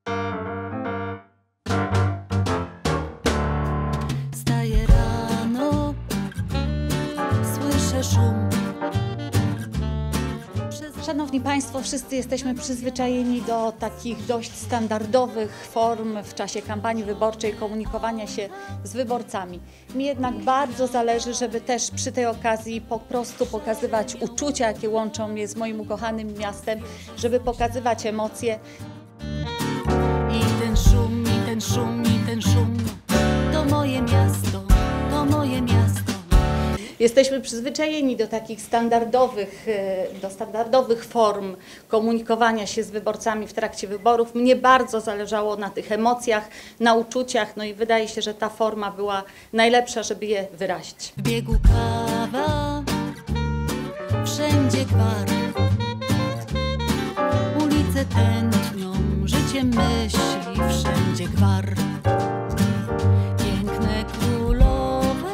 Wstaję rano, słyszę szum. Szanowni Państwo, wszyscy jesteśmy przyzwyczajeni do takich dość standardowych form w czasie kampanii wyborczej komunikowania się z wyborcami. Mi jednak bardzo zależy, żeby też przy tej okazji po prostu pokazywać uczucia, jakie łączą mnie z moim ukochanym miastem, żeby pokazywać emocje. I ten szum, i ten szum, i ten szum, to moje miasto, to moje miasto. Jesteśmy przyzwyczajeni do takich standardowych form komunikowania się z wyborcami w trakcie wyborów. Mnie bardzo zależało na tych emocjach, na uczuciach, no i wydaje się, że ta forma była najlepsza, żeby je wyrazić. W biegu kawa, wszędzie gwar. Ulice tętnią, życie myśli, wszędzie gwar. Piękne królowe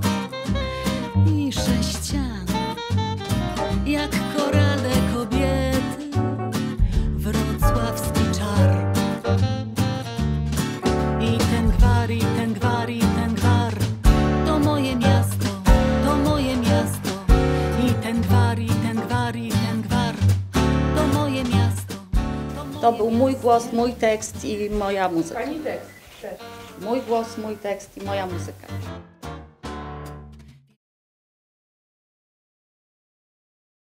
i sześciany, jak korale kobiety, wrocławski czar. I ten gwar, i ten gwar, i ten gwar, to moje miasto, to moje miasto. I ten gwar, i ten gwar, i ten gwar, to moje miasto. To był mój głos, mój tekst i moja muzyka. Pani tekst też. Mój głos, mój tekst i moja muzyka.